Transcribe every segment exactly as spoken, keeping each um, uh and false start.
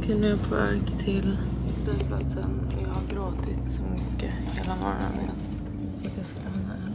Okej, nu är jag på väg till flygplatsen. Jag har gråtit så mycket hela morgonen. Jag ska se den här.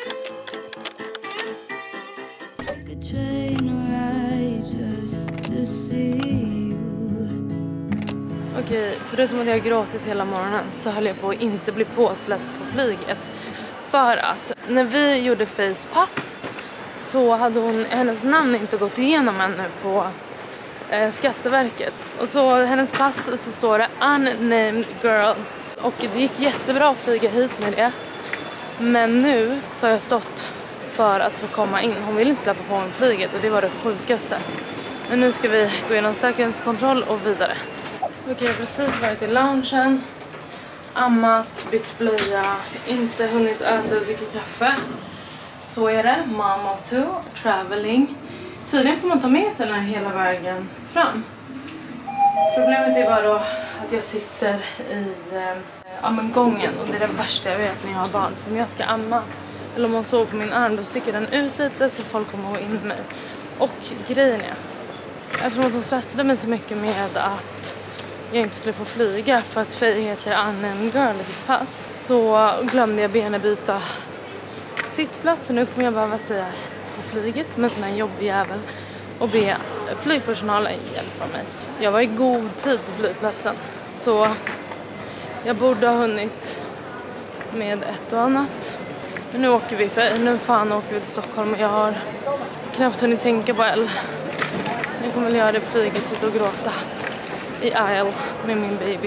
Okej, förutom att jag har gråtit hela morgonen så höll jag på att inte bli påsläppt på flyget. För att när vi gjorde facepass så hade hon, hennes namn inte gått igenom ännu på eh, Skatteverket. Och så hennes pass så står det unnamed girl. Och det gick jättebra att flyga hit med det. Men nu så har jag stått för att få komma in. Hon vill inte släppa på mig flyget och det var det sjukaste. Men nu ska vi gå igenom säkerhetskontroll och vidare. Okej, jag har precis varit i loungen. Ammat, bytt blöja, inte hunnit äta och dricka kaffe. Så är det, mom of two, traveling. Tydligen får man ta med sig den här hela vägen fram. Problemet är bara då att jag sitter i eh, ammengången och det är det värsta jag vet när jag har barn. För om jag ska amma, eller om hon sover på min arm, då sticker den ut lite så folk kommer att gå in med mig. Och grejen är, eftersom att hon stressade mig så mycket med att jag inte skulle få flyga för att Faye heter unnamed girl i sitt pass, så glömde jag be henne byta sittplats. Så nu kommer jag behöva säga på flyget med sån här jobbig jävel och be flygpersonalen hjälpa mig. Jag var i god tid på flygplatsen så jag borde ha hunnit med ett och annat. Men nu åker vi, för nu fan åker vi till Stockholm och jag har knappt hunnit tänka på El. Jag kommer väl göra det flyget, sitta och gråta i aisle med min baby.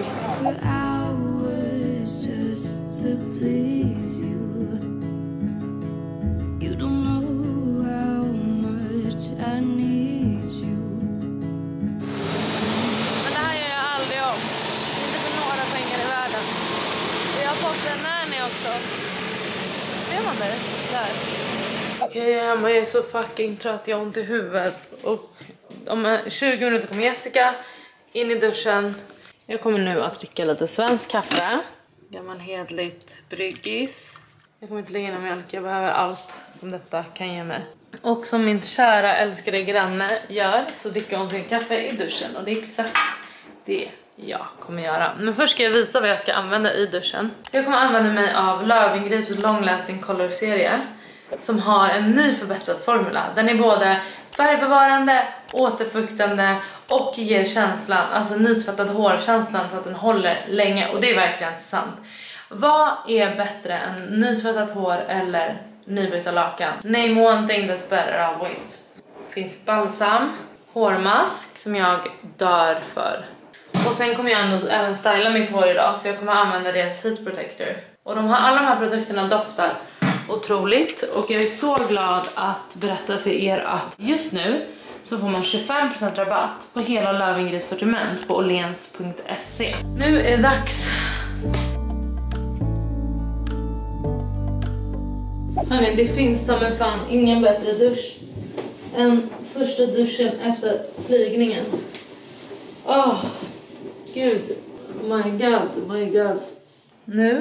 Men det här gör jag aldrig om. Inte för några pengar i världen. Jag har fått en nanny också. Ser man det? Där. Okej, okay, jag är hemma. Jag är så fucking trött. Jag har ont i huvudet. Och om tjugo minuter kommer Jessica in i duschen. Jag kommer nu att dricka lite svensk kaffe. Gammal hedligt bryggis. Jag kommer inte lägga in någon mjölk. Jag behöver allt som detta kan ge mig. Och som min kära älskade granne gör så dricker hon sin kaffe i duschen. Och det är exakt det jag kommer göra. Men först ska jag visa vad jag ska använda i duschen. Jag kommer använda mig av Löwengrips Long Lasting Color serie. Som har en ny förbättrad formula. Den är både färgbevarande, återfuktande och ger känslan, alltså nytvättad hårkänslan så att den håller länge. Och det är verkligen sant. Vad är bättre än nytvättat hår eller nybytta lakan? Name one thing that's better, I'll wait. Finns balsam, hårmask som jag dör för. Och sen kommer jag ändå även styla mitt hår idag, så jag kommer använda deras heat protector. Och de har, alla de här produkterna doftar otroligt. Och jag är så glad att berätta för er att just nu så får man tjugofem procent rabatt på hela Lövengrips sortiment på åhléns punkt se. Nu är det dags. Hörrni, det finns då med fan ingen bättre dusch än första duschen efter flygningen. Åh, oh, gud. My god, my god. Nu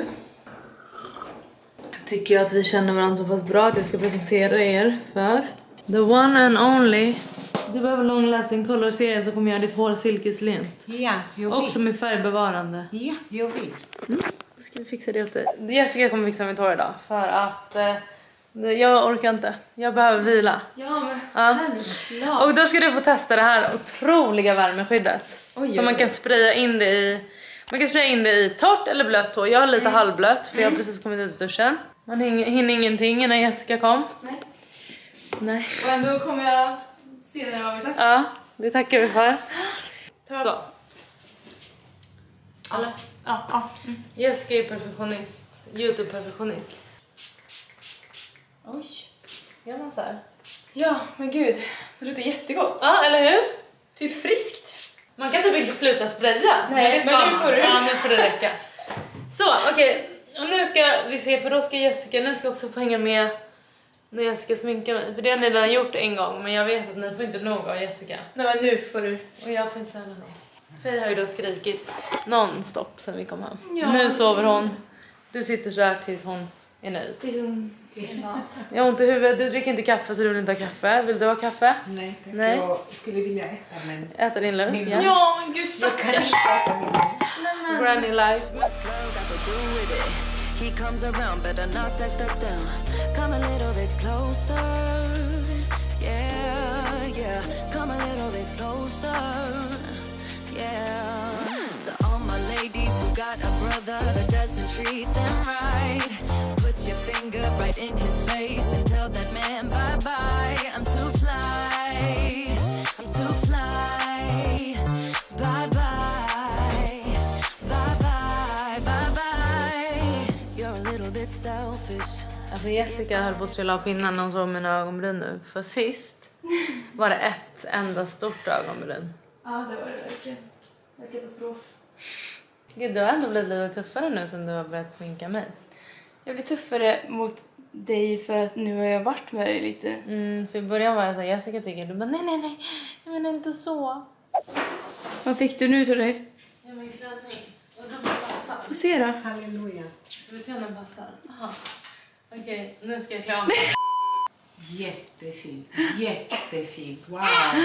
tycker jag att vi känner varandra så pass bra att jag ska presentera er för the one and only. Du behöver Long Lasting Color serien så kommer jag ditt hår silkeslent. Ja, jag vill. Också med färgbevarande. Ja, jag vill. Mm, då ska vi fixa det åt dig. Jessica kommer fixa mitt hår idag för att eh, jag orkar inte. Jag behöver vila. Ja, men ja. Och då ska du få testa det här otroliga värmeskyddet. Oj, så man kan spraya in det i Man kan spraya in det i torrt eller blött hår. Jag har lite mm. halvblött för mm. jag har precis kommit ut ur duschen. Man hinner ingenting när Jessica kom. Nej. Nej. Och ändå kommer jag se det vad vi sagt. Ja, det tackar vi för. Ta. Så. Alla. Ja, ja. Mm. Jessica är perfektionist. YouTube-perfektionist. Oj. Gör man så här? Ja, men gud. Det låter jättegott. Ja, eller hur? Typ friskt. Man kan typ inte sluta spraya. Nej, men, men nu får du. Ja, nu får det räcka. Så, okej. Okay. Och nu ska vi se, för då ska Jessica, ni ska också få hänga med när Jessica sminkar mig. För det har ni redan gjort en gång, men jag vet att ni får inte nog av Jessica. Nej, men nu får du. Och jag får inte heller nog. Faye har ju då skrikit non-stop sen vi kom hem. Ja. Nu sover hon. Du sitter så här tills hon är nöjd. Det är som spas. Jag har ont i huvudet, du dricker inte kaffe så du vill inte ha kaffe. Vill du ha kaffe? Nej, Nej. jag skulle vilja äta men... Äta din lunch? Min Ja. lunch. Ja, men gud Jag stackars. kan inte äta min lunch. Granny life. He comes around, better knock that stuff down. Come a little bit closer. Yeah, yeah. Come a little bit closer. Yeah. To all my ladies who got a brother that doesn't treat them right. Put your finger right in his face and tell that man bye bye. I'm too fly. I'm too fly. Bye bye. Bye bye. Bye bye. You're a little bit selfish. Alltså Jessica höll på att trilla av pinnen när hon såg mina ögonbryn nu. För sist var det ett enda stort ögonbryn. Ja, det var det verkligen. Det var katastrof. Gud, du har ändå blivit lite tuffare nu sen du har börjat sminka mig. Jag blir tuffare mot dig för att nu har jag varit med dig lite. Mm, för i början var jag så här, Jessica tycker du bara nej, nej, nej, jag menar inte så. Vad fick du nu till dig? Ja, men klänning. Och den passar. Få se då. Halleluja. Ska vi se om den passar? Aha. Okej, nu ska jag klä av mig. Jättefint. Jättefint. Wow.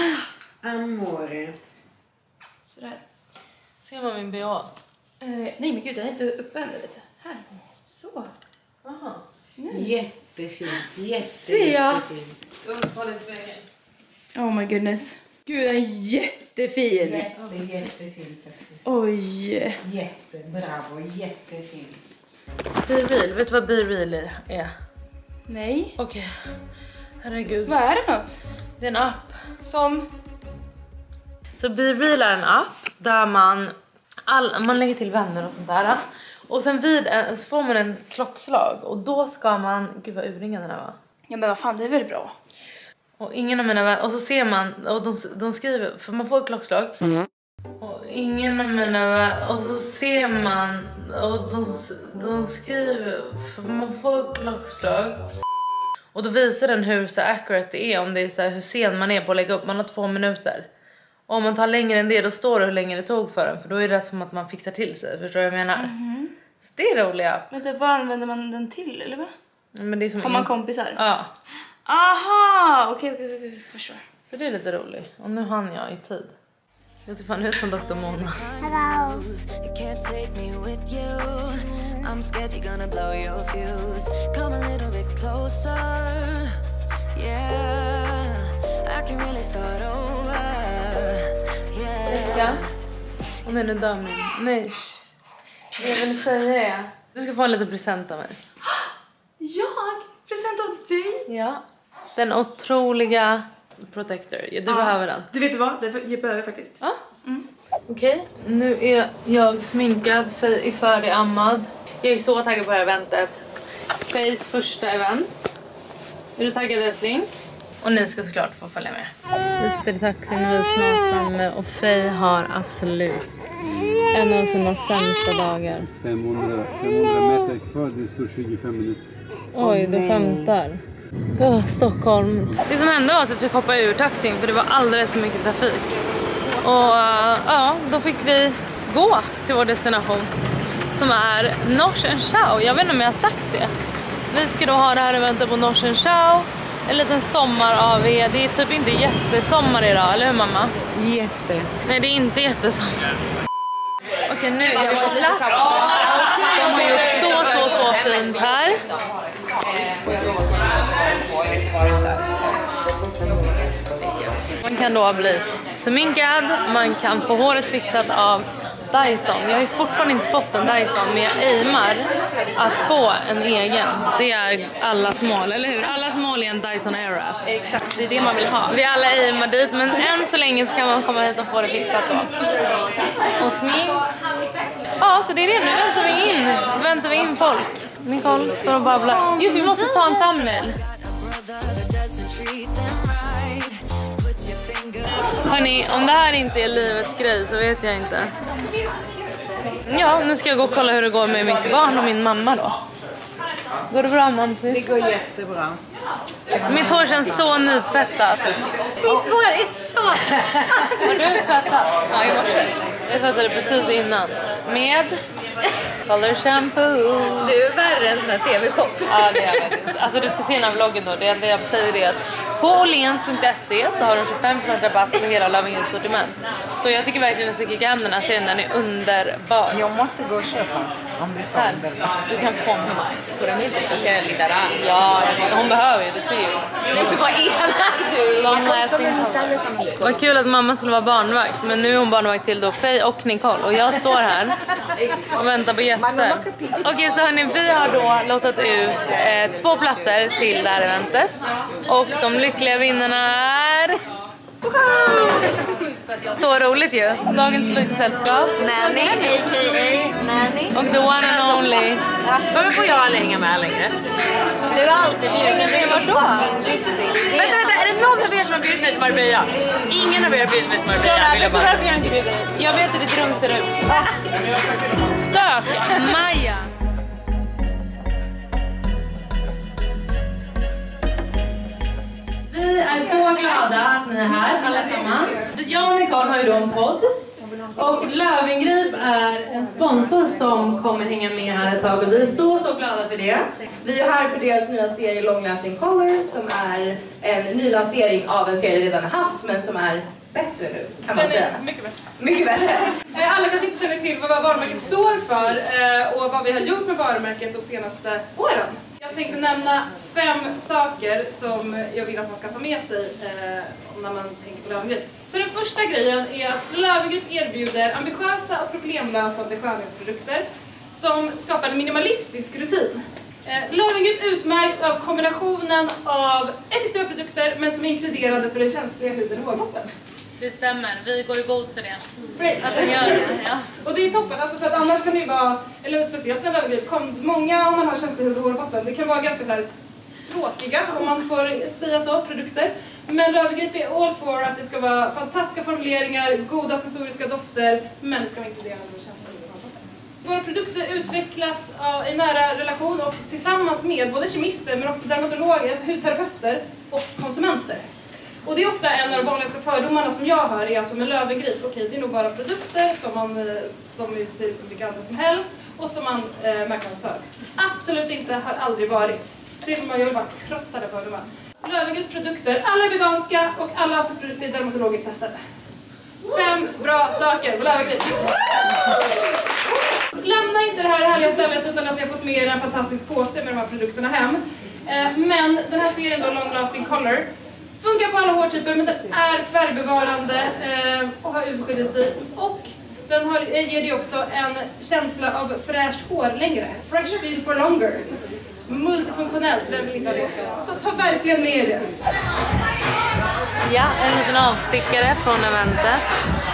Amore. Sådär. Ser man min B H? Uh, nej men gud, den är inte uppvärmd lite. Här. Så. Jaha. Jättefint. Jätte, Ser jag? jättefint. Jag måste ha lite spegeln. Oh my goodness. Gud, den är jättefin. Jätte, jättefint faktiskt. Oj. Jätte, bravo. Jättefint. Be Real, vet du vad Be Real är? Nej. Okej. Herregud. Vad är det något? Det är en app. Som? Så Be Real är en app där man, all, man lägger till vänner och sånt där. Och sen vid en, så får man en klockslag. Och då ska man, gud vad urringad den här var. Ja men vad fan, det är väl bra. Och ingen av mina vänner, och så ser man, och de, de skriver, för man får ett klockslag. Och ingen av mina vänner, och så ser man, och de, de skriver, för man får ett klockslag. Och då visar den hur så accurate det är, om det är så här, hur sen man är på att lägga upp, man har två minuter. Och om man tar längre än det, då står det hur länge det tog för den, för då är det rätt som att man fixar till sig, förstår du vad jag menar? Mm-hmm. Så det är roliga. Vänta, vad använder man den till, eller vad? Men det är som Har man in- kompisar? Ja, Aha! Okej, okej, okej, förstår. så det är lite roligt. Och nu hann jag i tid. Jag ser fan ut som doktor Mona. You can't take me with you. I'm scared you're gonna blow your fuse. Come a little bit closer. Yeah, I can really start over. Yeah. Jessica? Och nu är det dömning. Nej. Det jag vill säga är, du ska få en liten present av mig. Jag? Present av dig? Ja. Den otroliga Protector. Ja, du behöver den. Du vet du vad? Det jag behöver jag faktiskt. Ja. Okej, nu är jag sminkad, för, är färdigammad. Jag är så taggad på det här eventet. Fays första event. Är du taggad, älskling? Och ni ska såklart få följa med. Vi sitter i taxin och vi är snart framme. Och Fay har absolut en av sina sämsta dagar. femhundra, femhundra meter kvar, det står tjugofem minuter. Oj, du skämtar. Oh, Stockholm. Det som hände var att vi fick hoppa ur taxin för det var alldeles för mycket trafik. Och uh, ja, då fick vi gå till vår destination som är Norsen Chau. Jag vet inte om jag har sagt det. Vi ska då ha det här eventet på Norsen Chau. En liten sommar-A V. Det är typ inte jättesommar idag, eller hur mamma? Jätte. Nej, det är inte jättesommar. Okej, nu är vi på plats. De har gjort så, så, så fint här. Man kan då bli sminkad, man kan få håret fixat av Dyson. Jag har ju fortfarande inte fått en Dyson, men jag aimar att få en egen. Det är allas mål, eller hur? Allas mål är en Dyson Airwrap. Exakt, det är det man vill ha. Vi alla aimar dit, men än så länge så kan man komma hit och få det fixat då. Och smink. Ja, så det är det. Nu väntar vi in. Väntar vi in folk. Nicole står och babblar. Just, vi måste ta en thumbnail. Hörrni, om det här inte är livets grej så vet jag inte. Ja, nu ska jag gå och kolla hur det går med mitt barn och min mamma då. Går det bra, mamma? Det går jättebra. Mitt hår känns så nytvättat. Mitt hår är så... Har du tvättat? Ja, i morse. Jag tvättade precis innan. Med Color shampoo. Du är värre än sån här tv-shop. Ja, det är faktiskt. Alltså du ska se den här vloggen då. Det enda jag säger det är att på åhléns punkt se så har de tjugofem procent rabatt på hela Loving It sortiment. Så jag tycker verkligen att du ska kika hem den här serien. Den är underbar. Jag måste gå och köpa om det är så. Här. Du kan få mig. Får de inte så ser jag lite där. Ja, hon behöver ju, du ser ju. Nej, vad elak du. Long lasting. Vad kul att mamma skulle vara barnvakt. Men nu är hon barnvakt till då Faye och Nicole. Och jag står här och väntar på gäster. Okej, okay, så hörni, vi har då låtit ut eh, två platser till det här eventet. Och de lyckliga vinnarna är... Så roligt ju. Dagens flygsällskap. Nanny, a k a Nanny. Och the one and only. Varför får jag aldrig hänga med längre? Du är alltid bjuden. Du är fucking busy. Vänta, vänta, är det någon av er som har bjudit mig till Marbella? Ingen av er har bjudit mig till Marbella. Vet du varför jag inte bjuder dig? Jag vet hur ditt rum ser ut. Stök, Maja. Vi är så glada att ni är här allesammans. Jag och Nicole har ju då en podd. Och Löwengrip är en sponsor som kommer hänga med här ett tag. Och vi är så, så glada för det. Vi är här för deras nya serie Long Lasting Color, som är en ny lansering av en serie vi redan har haft, men som är bättre nu, kan man säga. Mycket bättre. Mycket bättre. Alla kanske inte känner till vad varumärket står för och vad vi har gjort med varumärket de senaste åren. Jag tänkte nämna fem saker som jag vill att man ska ta med sig när man tänker på Löwengrip. Så den första grejen är att Löwengrip erbjuder ambitiösa och problemlösande skönhetsprodukter som skapar en minimalistisk rutin. Löwengrip utmärks av kombinationen av effektiva produkter men som är inkluderade för den känsliga huden och hårbotten. Det stämmer, vi går i god för det. Great. Att den gör det, ja. Och det är toppen, alltså för att annars kan det ju vara, eller speciellt när Löwengrip, många om man har känslig hud och hårbotten, det kan vara ganska så här tråkiga om man får säga så, produkter. Men Löwengrip är all for att det ska vara fantastiska formuleringar, goda sensoriska dofter, men det ska vara inkluderande för känsliga hud och hårbotten. Våra produkter utvecklas i nära relation och tillsammans med både kemister men också dermatologer, alltså hudterapeuter och konsumenter. Och det är ofta en av de vanligaste fördomarna som jag hör är att med Löwengrip, okej okay, det är nog bara produkter som, man, som ser ut som vilka andra som helst och som man eh, marknadsför. Absolut inte, har aldrig varit. Det är man gör bara krossade fördomar. Löwengrips produkter, alla är veganska och alla ansiktsprodukter är dermatologiskt testade. Fem bra saker på Löwengrip. Lämna inte det här härliga stället utan att ni har fått med er en fantastisk påse med de här produkterna hem. Men den här serien då, Long Lasting Color, funkar på alla hårtyper men den är färgbevarande och har U V-skydd och den har, ger dig också en känsla av fräscht hår längre. Fresh feel for longer. Multifunktionellt, vem vill inte ha det? Så ta verkligen med det. Ja, en liten avstickare från eventet.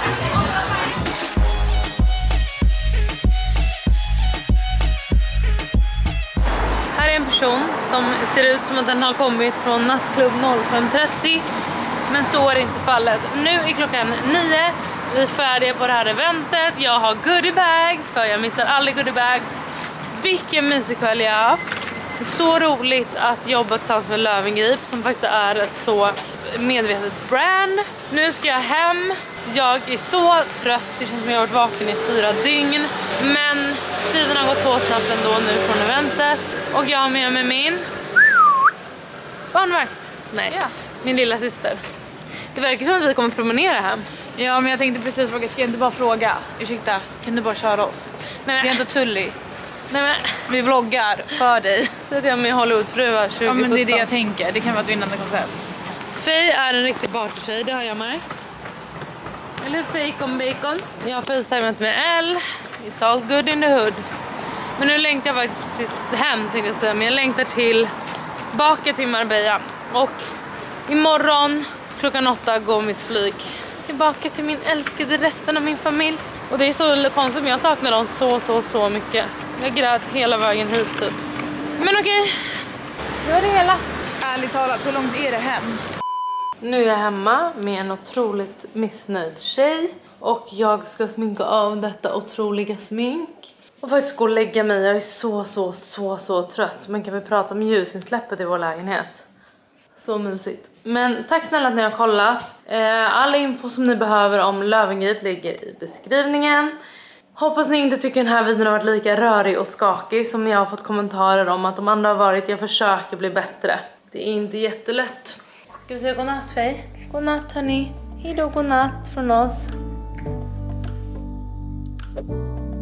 Här är en person som ser ut som att den har kommit från nattklubb fem trettio. Men så är det inte fallet. Nu är klockan nio. Vi är färdiga på det här eventet. Jag har goodie bags för jag missar aldrig goodie bags. Vilken mysig kväll jag har haft. Så roligt att jobba tillsammans med Löwengrip som faktiskt är ett så medvetet brand. Nu ska jag hem. Jag är så trött. Det känns som jag har varit vaken i fyra dygn. Men tiden har gått så snabbt ändå nu från eventet. Och jag har med mig min barnvakt. Nej, ja. Min lilla syster. Det verkar som att vi kommer promenera hem. Ja, men jag tänkte precis fråga, ska jag inte bara fråga? Ursäkta, kan du bara köra oss? Nej. Det är inte Tully. Nej, men vi vloggar för dig. Så att jag med Hollywoodfruar tjugo sjutton. Ja, men det är det jag tänker. Det kan vara ett vinnande koncept. Faye är en riktig partytjej, det har jag märkt. Eller fake on bacon. Jag har facetimet med Elle. It's all good in the hood. Men nu längtar jag faktiskt till hem, tänkte jag säga. Men jag längtar till baka till Marbella. Och imorgon klockan åtta går mitt flyg tillbaka till min älskade resten av min familj. Och det är så konstigt, men jag saknar dem så, så, så mycket. Jag grät hela vägen hit typ. Men okej, det var det hela. Ärligt talat, hur långt är det hem? Nu är jag hemma med en otroligt missnöjd tjej. Och jag ska sminka av detta otroliga smink. Och faktiskt gå och lägga mig. Jag är så, så, så, så trött. Men kan vi prata om ljusinsläppet i vår lägenhet? Så mysigt. Men tack snälla att ni har kollat. Eh, all info som ni behöver om Löwengrip ligger i beskrivningen. Hoppas ni inte tycker den här videon har varit lika rörig och skakig som jag har fått kommentarer om att de andra har varit. Jag försöker bli bättre. Det är inte jättelätt. Ska vi säga godnatt, Fej? Godnatt, hörni. Hejdå, godnatt från oss.